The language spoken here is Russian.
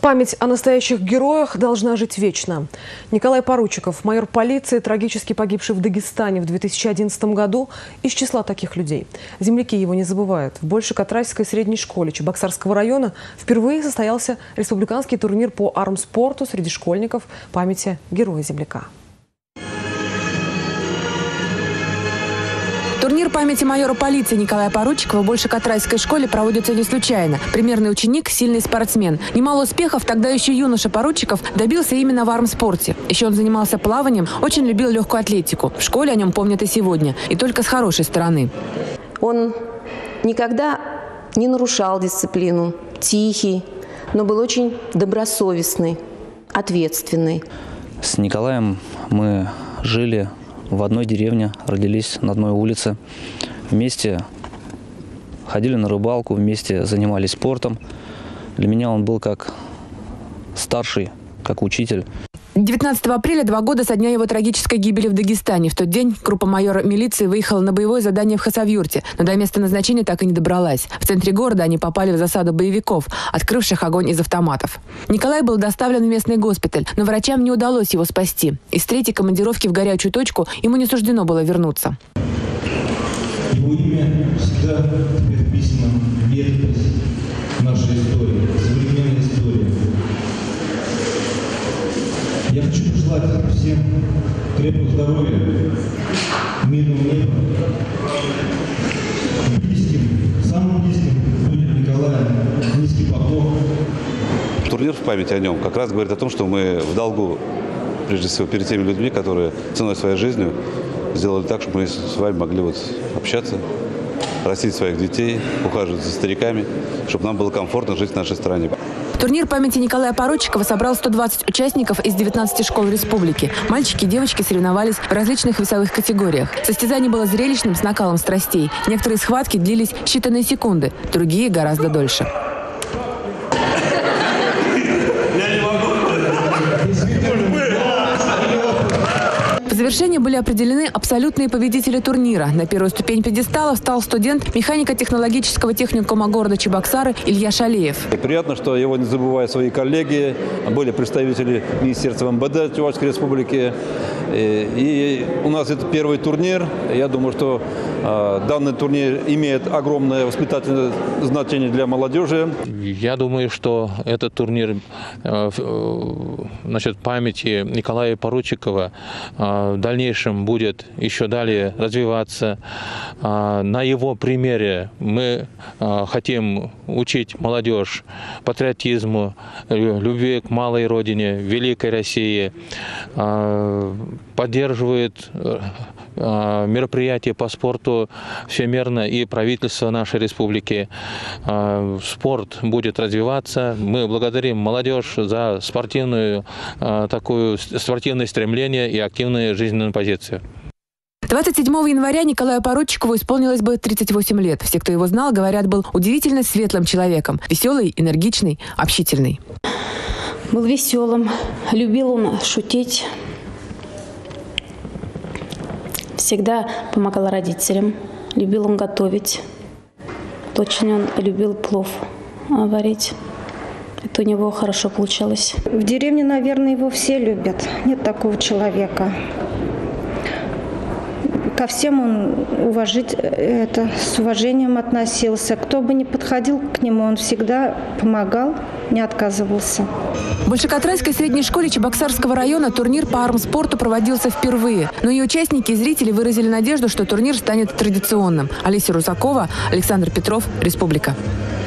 Память о настоящих героях должна жить вечно. Николай Поручиков, майор полиции, трагически погибший в Дагестане в 2011 году, из числа таких людей. Земляки его не забывают. В Большекатрайской средней школе Чебоксарского района впервые состоялся республиканский турнир по армспорту среди школьников памяти героя-земляка. Турнир памяти майора полиции Николая Поручикова в Большекатрайской школе проводится не случайно. Примерный ученик – сильный спортсмен. Немало успехов тогда еще юноша Поручиков добился именно в армспорте. Еще он занимался плаванием, очень любил легкую атлетику. В школе о нем помнят и сегодня. И только с хорошей стороны. Он никогда не нарушал дисциплину, тихий, но был очень добросовестный, ответственный. С Николаем мы жили в одной деревне, родились на одной улице. Вместе ходили на рыбалку, вместе занимались спортом. Для меня он был как старший, как учитель. 19 апреля 2 года со дня его трагической гибели в Дагестане. В тот день группа майора милиции выехала на боевое задание в Хасавюрте, но до места назначения так и не добралась. В центре города они попали в засаду боевиков, открывших огонь из автоматов. Николай был доставлен в местный госпиталь, но врачам не удалось его спасти. Из третьей командировки в горячую точку ему не суждено было вернуться. Его имя всегда вписано в летопись нашей истории, современной истории. Я хочу пожелать всем крепкого здоровья, мирного неба. Близким, самым близким будет Николай. Низкий поклон. Турнир в память о нем как раз говорит о том, что мы в долгу, прежде всего, перед теми людьми, которые ценой своей жизнью сделали так, чтобы мы с вами могли общаться, растить своих детей, ухаживать за стариками, чтобы нам было комфортно жить в нашей стране. Турнир памяти Николая Поручикова собрал 120 участников из 19 школ республики. Мальчики и девочки соревновались в различных весовых категориях. Состязание было зрелищным, с накалом страстей. Некоторые схватки длились считанные секунды, другие гораздо дольше. В завершении были определены абсолютные победители турнира. На первую ступень пьедестала встал студент механико-технологического техникума города Чебоксары Илья Шалеев. И приятно, что его не забывают свои коллеги, были представители Министерства МВД Чувашской республики. И у нас это первый турнир. Я думаю, что данный турнир имеет огромное воспитательное значение для молодежи. Я думаю, что этот турнир насчет памяти Николая Поручикова в дальнейшем будет еще далее развиваться. На его примере мы хотим учить молодежь патриотизму, любви к малой родине, великой России, поддерживает мероприятия по спорту всемирно и правительство нашей республики. Спорт будет развиваться. Мы благодарим молодежь за спортивное стремление и активную жизненную позицию. 27 января Николаю Поручикову исполнилось бы 38 лет. Все, кто его знал, говорят, был удивительно светлым человеком. Веселый, энергичный, общительный. Был веселым, любил он шутить. Всегда помогал родителям. Любил он готовить. Очень он любил плов варить. Это у него хорошо получалось. В деревне, наверное, его все любят. Нет такого человека. Ко всем он с уважением относился. Кто бы ни подходил к нему, он всегда помогал, не отказывался. В Большекатрайской средней школе Чебоксарского района турнир по армспорту проводился впервые. Но и участники, и зрители выразили надежду, что турнир станет традиционным. Олеся Русакова, Александр Петров, Республика.